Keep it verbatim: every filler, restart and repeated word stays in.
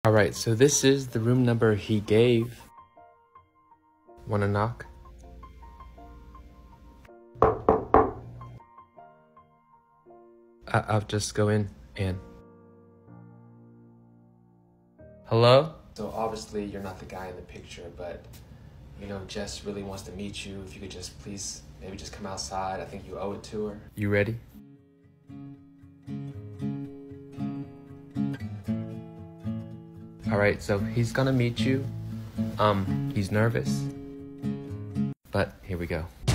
Alright, so this is the room number he gave. Wanna knock? I I'll just go in and... Hello? So obviously you're not the guy in the picture, but you know, Jess really wants to meet you. If you could just please, maybe just come outside. I think you owe it to her. You ready? All right, so he's gonna meet you. Um, he's nervous, but here we go.